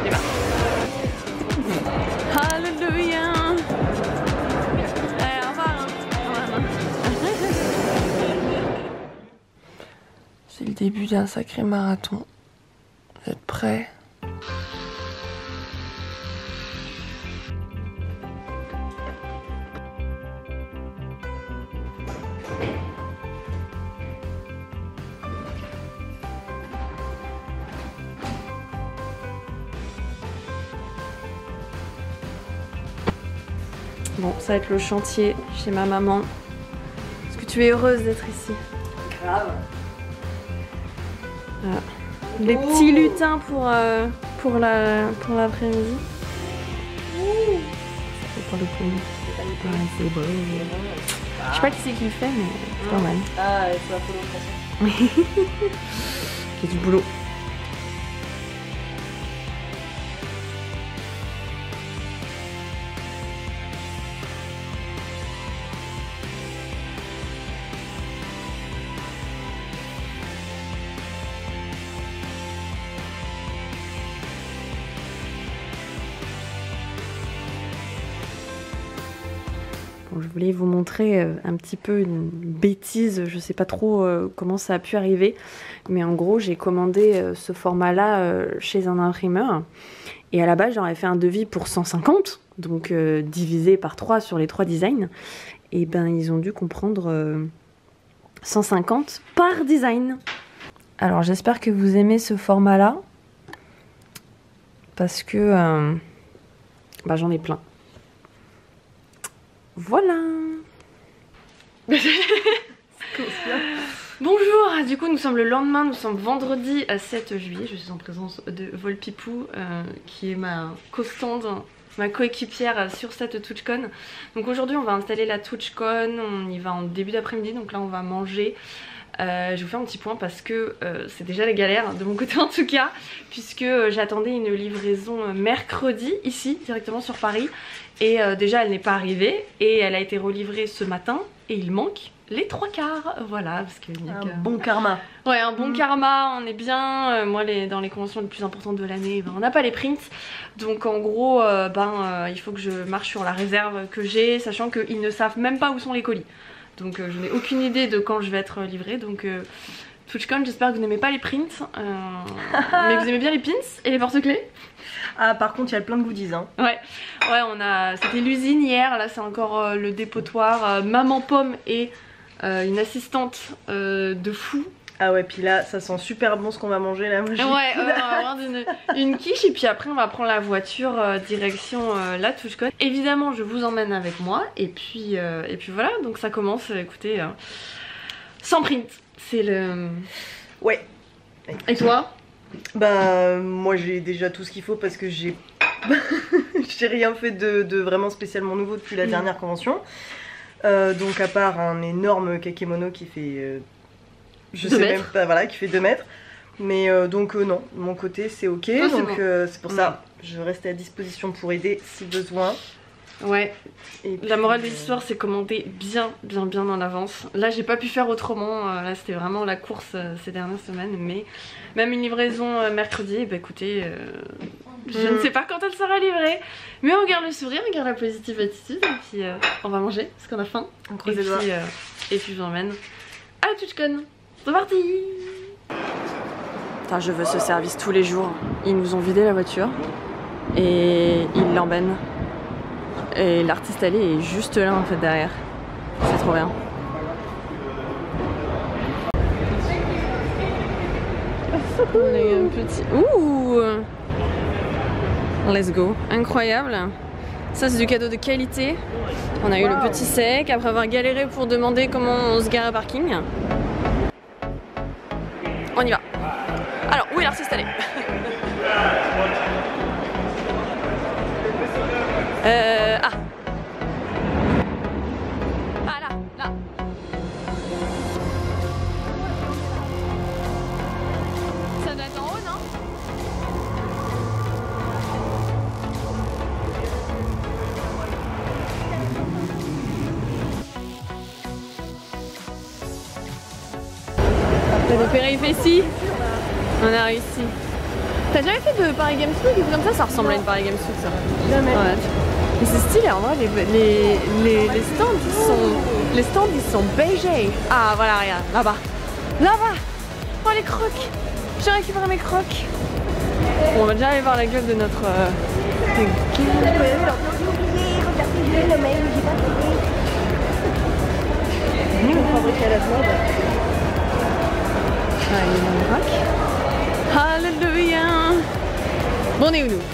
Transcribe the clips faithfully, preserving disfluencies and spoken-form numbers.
On y va. Alléluia. Allez, au revoir. Hein. C'est le début d'un sacré marathon. Vous êtes prêts? Bon, ça va être le chantier chez ma maman. Est-ce que tu es heureuse d'être ici? Grave. Voilà. Les oh. petits lutins pour, euh, pour la pour l'après-midi. C'est pour le premier. C'est beau. Je sais pas qui c'est qui le fait, mais c'est pas mal. Ah, il faut la photo de toute façon. Il y a du boulot. Je voulais vous montrer un petit peu une bêtise, je sais pas trop comment ça a pu arriver, mais en gros j'ai commandé ce format-là chez un imprimeur et à la base j'aurais fait un devis pour cent cinquante, donc euh, divisé par trois sur les trois designs, et ben ils ont dû comprendre euh, cent cinquante par design. Alors j'espère que vous aimez ce format-là, parce que euh, bah, j'en ai plein. Voilà. Bonjour, du coup nous sommes le lendemain, nous sommes vendredi sept juillet, je suis en présence de Volpipou euh, qui est ma co-stand, ma coéquipière sur cette TouchCon. Donc aujourd'hui on va installer la TouchCon, on y va en début d'après-midi, donc là on va manger. Euh, je vous fais un petit point parce que euh, c'est déjà la galère de mon côté en tout cas, puisque euh, j'attendais une livraison mercredi ici directement sur Paris et euh, déjà elle n'est pas arrivée et elle a été relivrée ce matin et il manque les trois quarts, voilà, parce que un que... bon karma. Ouais, un bon mmh. karma, on est bien. Euh, moi les, dans les conventions les plus importantes de l'année, ben, on n'a pas les prints, donc en gros euh, ben, euh, il faut que je marche sur la réserve que j'ai, sachant qu'ils ne savent même pas où sont les colis. Donc euh, je n'ai aucune idée de quand je vais être livrée. Donc euh, TouchCon, j'espère que vous n'aimez pas les prints, euh, mais vous aimez bien les pins et les porte-clés. Ah par contre il y a plein de goodies hein. Ouais, ouais on a, c'était l'usine hier, là c'est encore euh, le dépotoir, euh, maman pomme et euh, une assistante euh, de fou. Ah ouais, puis là ça sent super bon ce qu'on va manger là. Moi, ouais, euh, on va avoir une, une quiche et puis après on va prendre la voiture euh, direction euh, la TouchCon. Évidemment je vous emmène avec moi et puis, euh, et puis voilà, donc ça commence, écoutez, euh, sans print. C'est le... Ouais. Et toi? Bah moi j'ai déjà tout ce qu'il faut parce que j'ai j'ai rien fait de, de vraiment spécialement nouveau depuis la dernière convention. Euh, donc à part un énorme kakémono qui fait... Euh, je sais même pas, voilà, qui fait deux mètres. Mais euh, donc euh, non, de mon côté c'est ok, oh, donc c'est bon. euh, pour ouais. ça je reste à disposition pour aider si besoin. Ouais, et la morale de l'histoire c'est commander bien bien bien en avance. Là j'ai pas pu faire autrement, euh, là c'était vraiment la course euh, ces dernières semaines, mais même une livraison euh, mercredi, bah écoutez, euh, je mm. ne sais pas quand elle sera livrée, mais on garde le sourire, on garde la positive attitude et puis euh, on va manger parce qu'on a faim. On croise les doigts. Euh, et puis je vous emmène à la TouchCon. C'est parti. Putain, je veux ce service tous les jours. Ils nous ont vidé la voiture et ils l'emmènent. Et l'artiste allé est juste là en fait derrière. C'est trop bien. On a eu un petit... Ouh. Let's go. Incroyable. Ça c'est du cadeau de qualité. On a eu le petit sec après avoir galéré pour demander comment on se gare à parking. On y va. Alors, où est l'artiste allé? Euh... Ah. Ah là, là. Ça doit être en haut, non? Après les péripéties, on a réussi. T'as jamais fait de Paris Games Week et tout comme ça? Ça ressemble à une Paris Games Week ça. Jamais. Ouais. Mais c'est stylé en vrai, les, les, les, les stands ils sont. Les stands ils sont beigés. Ah voilà regarde, là-bas. Là-bas. Oh les crocs. J'ai récupéré mes crocs. Bon, on va déjà aller voir la gueule de notre euh, de gueule. Nous on fabrique à la mode. Ah il est dans le rack. Alléluia. Bon on est où nous?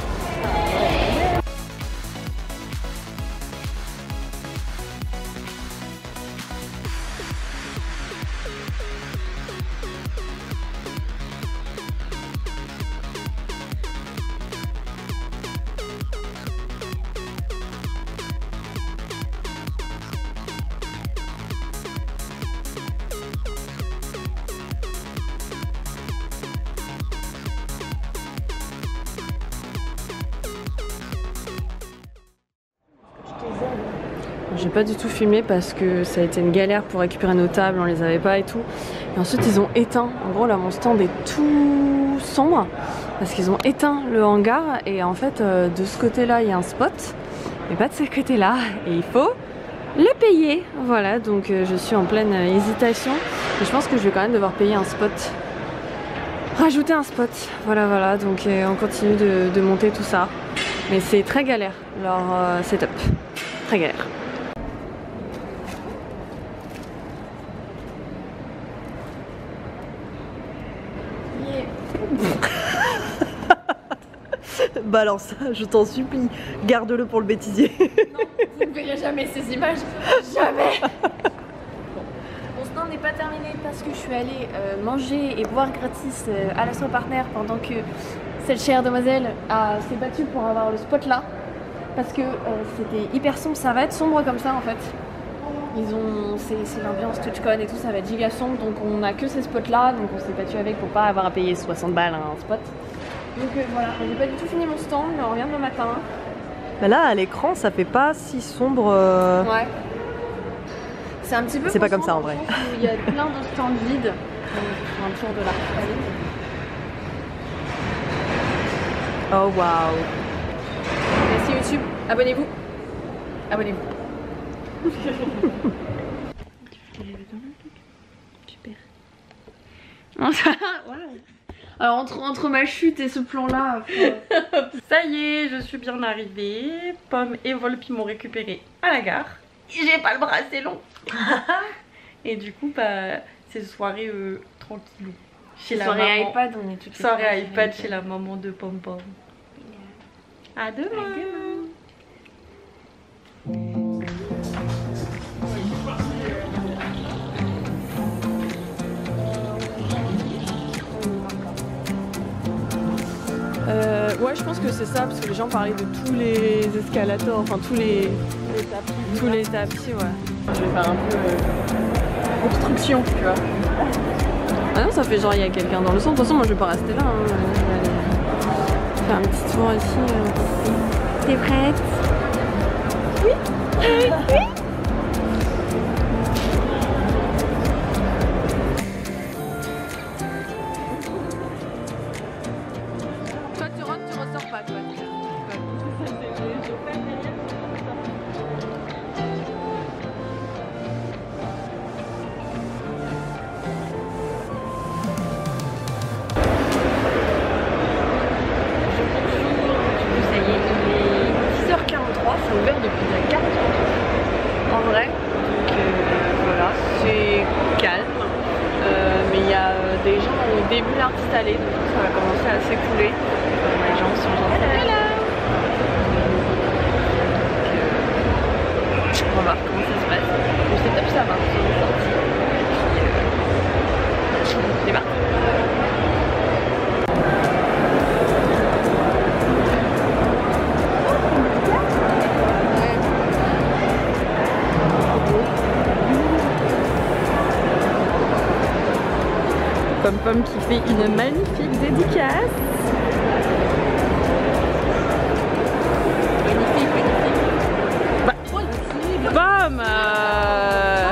J'ai pas du tout filmé parce que ça a été une galère pour récupérer nos tables, on les avait pas et tout. Et ensuite ils ont éteint. En gros là mon stand est tout sombre parce qu'ils ont éteint le hangar et en fait euh, de ce côté là il y a un spot mais pas de ce côté là et il faut le payer. Voilà donc euh, je suis en pleine euh, hésitation et je pense que je vais quand même devoir payer un spot. Rajouter un spot. Voilà voilà donc euh, on continue de, de monter tout ça. Mais c'est très galère leur euh, setup. Très galère. Balance ça, je t'en supplie, garde-le pour le bêtisier. Non, vous ne verrez jamais ces images, jamais. Mon stand n'est pas terminé parce que je suis allée euh, manger et boire gratis euh, à l'Astro Partner pendant que cette chère demoiselle s'est battue pour avoir le spot là. Parce que euh, c'était hyper sombre, ça va être sombre comme ça en fait. Ils ont, c'est l'ambiance TouchCon et tout, ça va être giga sombre, donc on a que ces spots là, donc on s'est battu avec pour pas avoir à payer soixante balles un spot. Donc euh, voilà, j'ai pas du tout fini mon stand, mais on revient demain matin. Mais là à l'écran ça fait pas si sombre. Euh... Ouais. C'est un petit peu. C'est pas comme ça en vrai. Il y a plein de stands vides. Donc, un tour de l'arc. Oh waouh. Merci YouTube, abonnez-vous. Abonnez-vous. Super. Alors entre, entre ma chute et ce plan là faut... Ça y est, je suis bien arrivée. Pomme et Volpi m'ont récupéré à la gare. J'ai pas le bras assez long. Et du coup bah c'est soirée euh, tranquillou chez la soirée maman. iPad, on est toutes les Soirée iPad chez la maman de Pom Pom. À demain, à demain. Euh, ouais, je pense que c'est ça, parce que les gens parlaient de tous les escalators, enfin tous les, Les tapis. tous les tapis, ouais. Je vais faire un peu euh, obstruction, tu vois. Ah non, ça fait genre il y a quelqu'un dans le centre. De toute façon, moi je vais pas rester là. Hein. Je vais aller faire un petit tour ici. T'es prête? Oui. Oui. Oui. Toi tu rentres, tu ressors pas, toi. C'est ouvert depuis la quarante minutes en vrai, donc euh, voilà, c'est calme, euh, mais il y a euh, des gens au début de l'artiste allée, donc ça va commencer à s'écouler, euh, les gens sont gentils. Hello. Donc, euh, on va voir comment ça se passe. Le setup ça marche, on est sorti, et puis euh, c'est parti. Pom Pom qui fait une magnifique dédicace. Magnifique, magnifique. Bah, Pomme euh...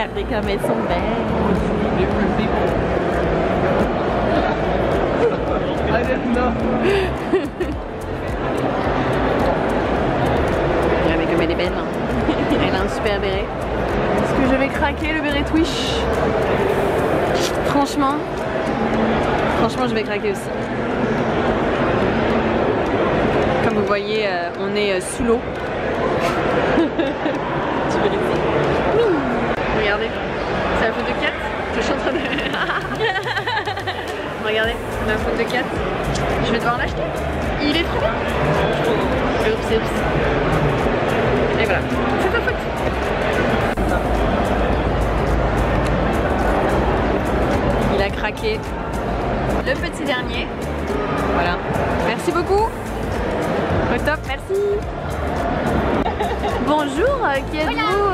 Regardez comme elles sont belles. Regardez comme elle est belle. Elle a un super béret. Est-ce que je vais craquer le béret Twish? Franchement, franchement je vais craquer aussi. Comme vous voyez, euh, on est euh, sous l'eau. Tu veux laisser? Oui. Regardez, c'est la faute de Kat. Je suis en train de... Regardez, la faute de Kat. Je vais devoir l'acheter. Il est trop bien. Oups, oups. Et voilà, c'est ta faute. Il a craqué le petit dernier. Voilà. Merci beaucoup. Au top, merci. Bonjour, qui êtes-vous?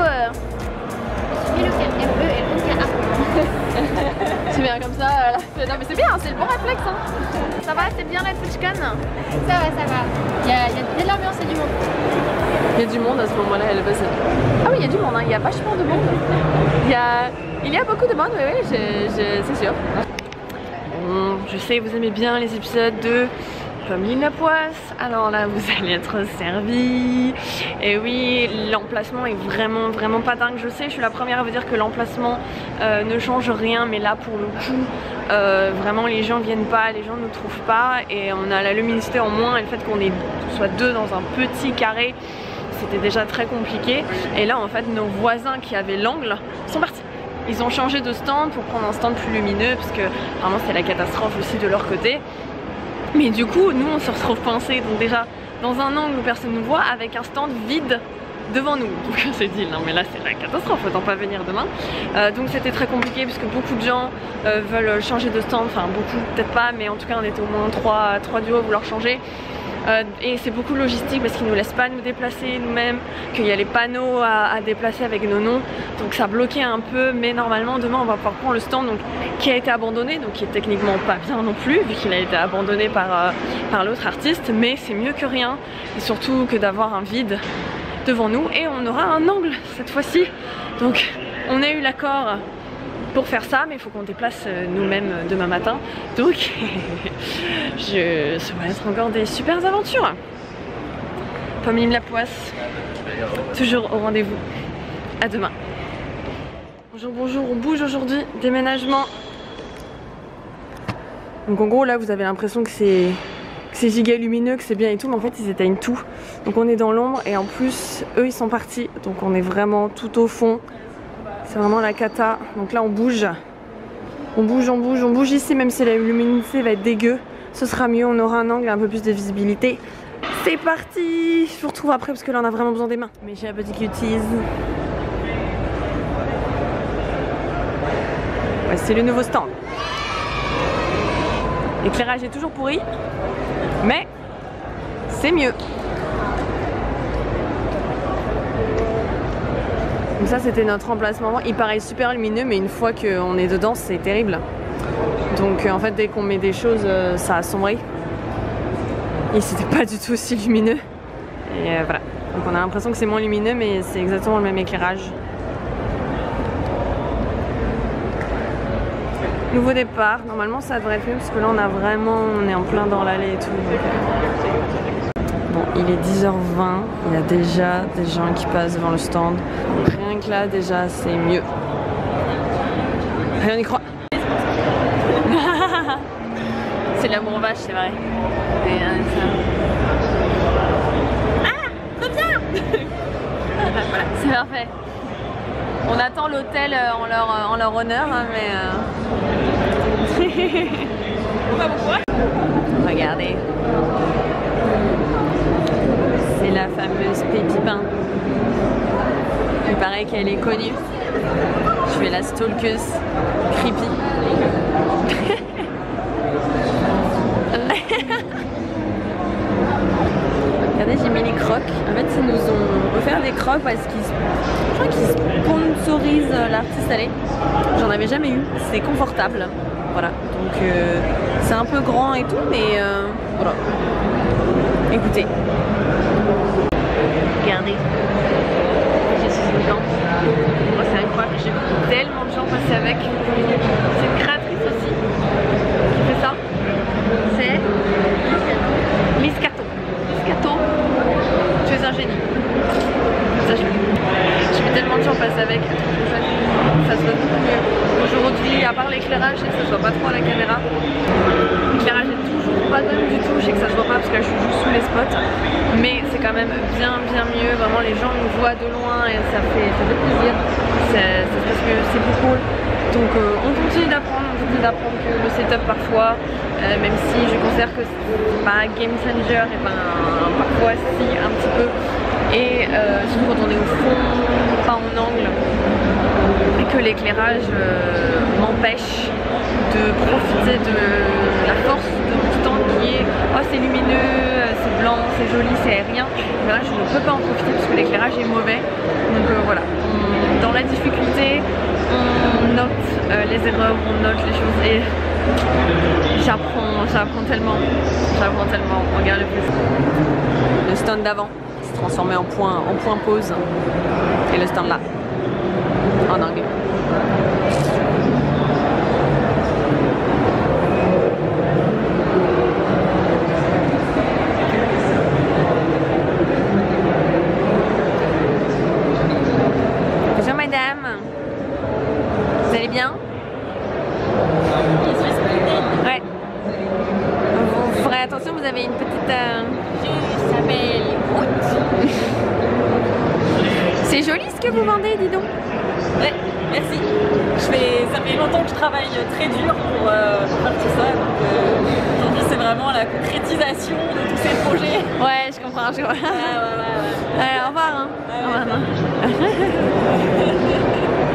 C'est bien comme ça. Non mais c'est bien, c'est le bon réflexe. Hein. Ça va, c'est bien la TwitchCon? Ça va, ça va. Il y a, il y a de l'ambiance et du monde. Il y a du monde à ce moment-là, elle passe. Ah oui, il y a du monde, hein. Il y a vachement de monde. Il y a, il y a beaucoup de monde, oui, oui, je, je, c'est sûr. Bon, je sais, vous aimez bien les épisodes de Pommeline la Poisse, alors là vous allez être servis. Et oui, l'emplacement est vraiment vraiment pas dingue, je sais, je suis la première à vous dire que l'emplacement euh, ne change rien, mais là pour le coup euh, vraiment les gens viennent pas, les gens ne trouvent pas, et on a la luminosité en moins et le fait qu'on est soit deux dans un petit carré, c'était déjà très compliqué. Et là en fait nos voisins qui avaient l'angle sont partis. Ils ont changé de stand pour prendre un stand plus lumineux parce que vraiment c'était la catastrophe aussi de leur côté. Mais du coup, nous on se retrouve coincés, donc déjà dans un angle où personne ne nous voit, avec un stand vide devant nous. Donc on s'est dit non mais là c'est la catastrophe, autant pas venir demain. Euh, donc c'était très compliqué puisque beaucoup de gens euh, veulent changer de stand, enfin beaucoup peut-être pas, mais en tout cas on était au moins trois, trois duos à vouloir changer. Euh, et c'est beaucoup logistique parce qu'ils nous laissent pas nous déplacer nous-mêmes, qu'il y a les panneaux à, à déplacer avec nos noms, donc ça bloquait un peu. Mais normalement demain on va pouvoir prendre le stand donc, qui a été abandonné, donc qui est techniquement pas bien non plus vu qu'il a été abandonné par, euh, par l'autre artiste, mais c'est mieux que rien et surtout que d'avoir un vide devant nous. Et on aura un angle cette fois-ci, donc on a eu l'accord pour faire ça, mais il faut qu'on déplace nous-mêmes demain matin. Donc, je... ça va être encore des super aventures. Pommeline la Poisse, toujours au rendez-vous. À demain. Bonjour, bonjour, on bouge aujourd'hui. Déménagement. Donc en gros, là, vous avez l'impression que c'est c'est giga lumineux, que c'est bien et tout, mais en fait, ils éteignent tout. Donc on est dans l'ombre et en plus, eux, ils sont partis. Donc on est vraiment tout au fond. C'est vraiment la cata. Donc là on bouge. On bouge, on bouge, on bouge ici, même si la luminosité va être dégueu. Ce sera mieux, on aura un angle et un peu plus de visibilité. C'est parti! Je vous retrouve après parce que là on a vraiment besoin des mains. Mes chers petits cuties. Ouais, c'est le nouveau stand. L'éclairage est toujours pourri, mais c'est mieux. Donc ça c'était notre emplacement, il paraît super lumineux mais une fois qu'on est dedans c'est terrible. Donc en fait dès qu'on met des choses ça assombrit. Et c'était pas du tout aussi lumineux. Et euh, voilà, donc on a l'impression que c'est moins lumineux mais c'est exactement le même éclairage. Nouveau départ, normalement ça devrait être mieux parce que là on a vraiment, on est en plein dans l'allée et tout. Bon, il est dix heures vingt, il y a déjà des gens qui passent devant le stand. Rien que là, déjà, c'est mieux. Rien n'y croit. C'est l'amour vache, c'est vrai. Et, euh, ça... Ah, trop bien. Voilà, c'est parfait. On attend l'hôtel en leur, en leur honneur, hein, mais... Euh... Regardez. C'est la fameuse Pépi Pain. Il paraît qu'elle est connue. Je fais la stalkeuse creepy. Regardez, j'ai mis les crocs. En fait, ils nous ont offert des crocs parce qu'ils je crois qu'ils sponsorisent l'artiste allée. J'en avais jamais eu. C'est confortable. Voilà. Donc, euh, c'est un peu grand et tout, mais euh, voilà. Écoutez. Regardez, je suis une plante. Oh, c'est incroyable. quoi. J'ai vu tellement de gens passer avec. C'est une créatrice aussi qui fait ça. C'est Lise Cato. Lise Cato, tu es un génie. Ça, je J'ai vu tellement de gens passer avec. Ça se voit beaucoup mieux. Aujourd'hui, à part l'éclairage, je sais que ça se voit pas trop à la caméra. L'éclairage est toujours pas dingue du tout. Je sais que ça se voit pas parce que je suis juste sous les spots. Mais c'est quand même bien bien mieux. Vraiment, les gens nous voient de loin et ça fait, ça fait plaisir. Ça se passe mieux, c'est plus cool. Donc euh, on continue d'apprendre, on continue d'apprendre que le setup parfois, euh, même si je considère que c'est pas un game changer, et ben parfois si un petit peu. Et euh, surtout quand on est au fond, pas en angle, et que l'éclairage euh, m'empêche de profiter de la force de mon stand qui est oh c'est lumineux, c'est blanc, c'est joli, c'est aérien. Mais là je ne peux pas en profiter parce que l'éclairage est mauvais. Donc euh, voilà, on, dans la difficulté, on note euh, les erreurs, on note les choses et j'apprends, j'apprends tellement, j'apprends tellement. Regarde le plus. Le stand d'avant s'est transformé en point, en point pause et le stand là en angle. Bonjour madame, vous allez bien? Ouais. Vous ferez attention, vous avez une petite... Euh... Je s'appelle Route. C'est joli ce que vous vendez, dis donc. Ouais, merci. Je fais, ça fait longtemps que je travaille très dur pour, euh, pour faire tout ça. Donc euh, aujourd'hui c'est vraiment la concrétisation de tous ces projets. Ouais, je comprends. Je comprends. Ouais, ouais, ouais, ouais. Ouais, au revoir. Hein. Ouais, au revoir. ouais.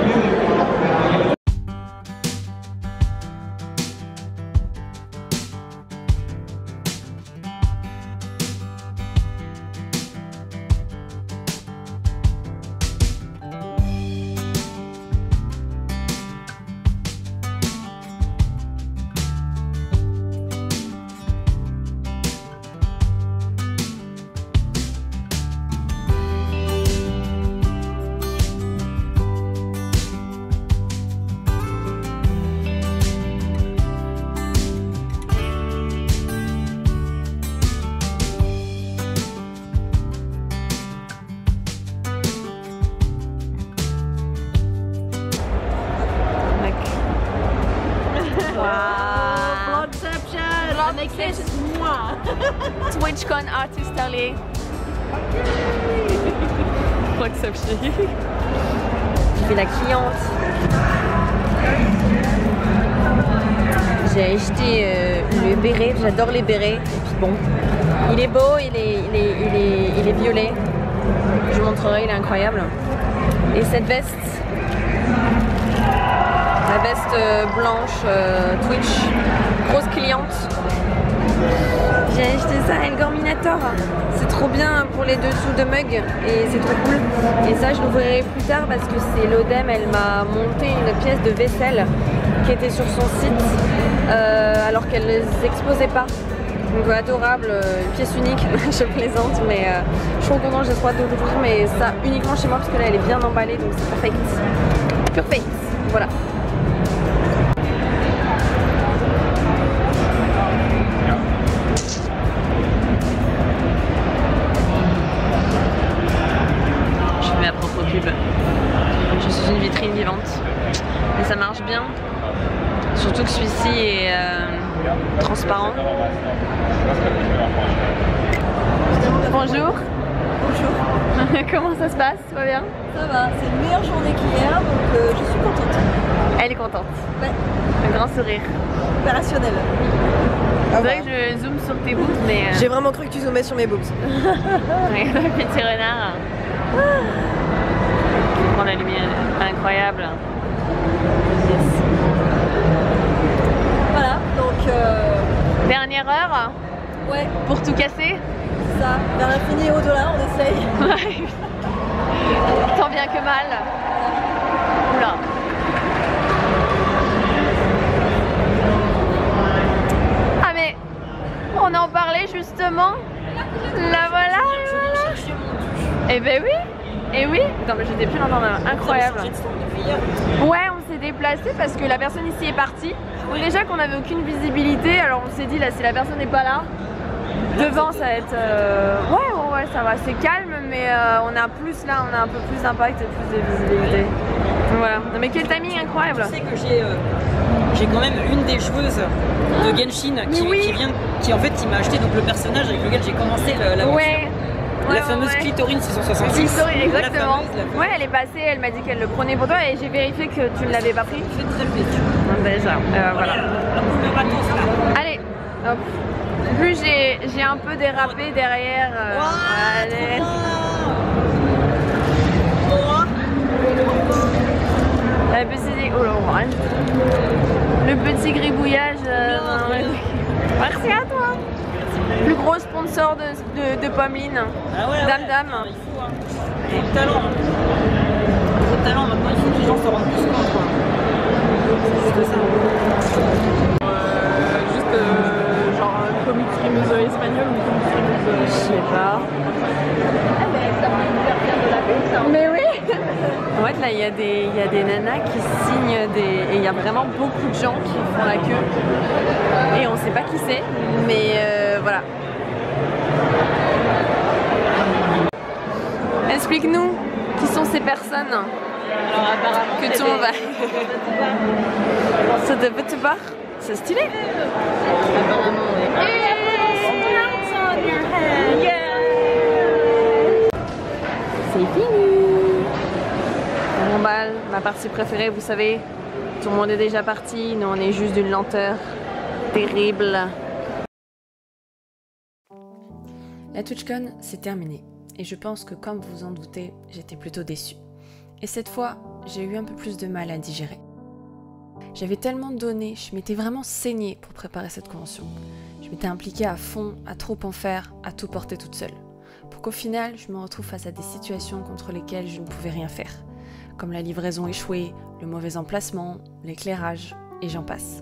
TwitchCon Artist Alley. Exception. Je fais la cliente. J'ai acheté euh, le béret, j'adore les bérets. Et puis bon, il est beau, il est, il est, il est, il est violet. Je vous montrerai, il est incroyable. Et cette veste, la veste euh, blanche euh, Twitch, grosse cliente. J'ai acheté ça à Elgorminator. C'est trop bien pour les dessous de mug et c'est trop cool. Et ça je l'ouvrirai plus tard parce que c'est l'Odem, elle m'a monté une pièce de vaisselle qui était sur son site euh, alors qu'elle ne les exposait pas. Donc adorable, une pièce unique, je plaisante, mais euh, je suis trop contente, j'ai trop hâte de l'ouvrir, mais ça uniquement chez moi parce que là elle est bien emballée donc c'est perfect. Perfect, voilà. Je suis une vitrine vivante et ça marche bien, surtout que celui-ci est euh, transparent. Bonjour. Bonjour. Comment ça se passe? Tout va bien? Ça va, c'est une meilleure journée qu'hier donc euh, je suis contente. Elle est contente. Ouais. Un grand sourire. Opérationnel. C'est vrai que je zoome sur tes boobs mais... Euh... J'ai vraiment cru que tu zoomais sur mes boobs. Regarde le petit renard. Prends la lumière, incroyable. Yes. Voilà, donc... Euh... Dernière heure. Ouais. Pour tout casser. Ça, vers l'infini et au-delà, on essaye. Ouais. Tant bien que mal. Oula. Ah mais, on en parlait justement. La voilà, la voilà. Eh ben oui, et oui. Putain, mais j'étais plus longtemps, incroyable. Ouais, on s'est déplacé parce que la personne ici est partie. Donc déjà qu'on avait aucune visibilité, alors on s'est dit là si la personne n'est pas là, devant ça va être... Euh... Ouais, ouais, ouais, ça va, c'est calme, mais euh, on a plus là, on a un peu plus d'impact et plus de visibilité. Voilà. Non mais quel timing incroyable. Tu sais que j'ai euh, j'ai quand même une des joueuses de Genshin qui, oui. qui vient, qui en fait qui m'a acheté donc le personnage avec lequel j'ai commencé l'aventure. Ouais. La ouais, fameuse ouais. Clitorine six cent soixante-six. Clitorine, exactement. La fameuse, la fameuse. Ouais, elle est passée, elle m'a dit qu'elle le prenait pour toi et j'ai vérifié que tu ne l'avais pas pris. Je fais très plaisir. Déjà, euh, voilà. Allez, hop. Plus j'ai un peu dérapé derrière. Euh, wow, allez. La petite... Oh là, le petit gribouillage. Euh, merci à toi. Plus gros sponsor de, de, de Pommeline. Ah ouais, Dame ouais. Dame. Ah, il faut, hein. Trop de talent. Hein. Trop de talent. Maintenant, il faut que les gens se rendent plus compte, quoi. C'est juste ça. Euh, juste euh, genre un comic streameuse espagnole ou une comic streameuse... Je sais pas. Mais oui. En fait là il y, a des, il y a des nanas qui signent des... Et il y a vraiment beaucoup de gens qui font la queue. Et on sait pas qui c'est, mais euh, voilà. Explique-nous qui sont ces personnes. Alors apparemment que tout le monde va. Ça te fait pas? C'est stylé. Apparemment oui. C'est fini. Bon bah, ma partie préférée, vous savez, tout le monde est déjà parti, nous on est juste d'une lenteur terrible. La TwitchCon, c'est terminé. Et je pense que comme vous en doutez, j'étais plutôt déçue. Et cette fois, j'ai eu un peu plus de mal à digérer. J'avais tellement donné, je m'étais vraiment saignée pour préparer cette convention. Je m'étais impliquée à fond, à trop en faire, à tout porter toute seule. Pour qu'au final, je me retrouve face à des situations contre lesquelles je ne pouvais rien faire. Comme la livraison échouée, le mauvais emplacement, l'éclairage, et j'en passe.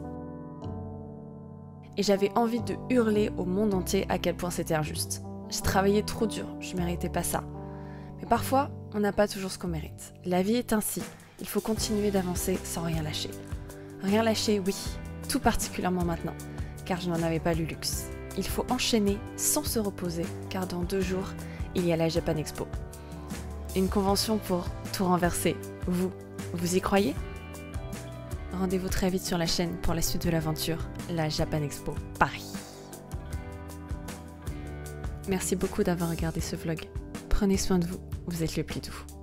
Et j'avais envie de hurler au monde entier à quel point c'était injuste. J'ai travaillé trop dur, je ne méritais pas ça. Mais parfois, on n'a pas toujours ce qu'on mérite. La vie est ainsi, il faut continuer d'avancer sans rien lâcher. Rien lâcher, oui, tout particulièrement maintenant, car je n'en avais pas le luxe. Il faut enchaîner sans se reposer, car dans deux jours, il y a la Japan Expo. Une convention pour tout renverser. Vous, vous y croyez? Rendez-vous très vite sur la chaîne pour la suite de l'aventure, la Japan Expo Paris. Merci beaucoup d'avoir regardé ce vlog. Prenez soin de vous, vous êtes le plus doux.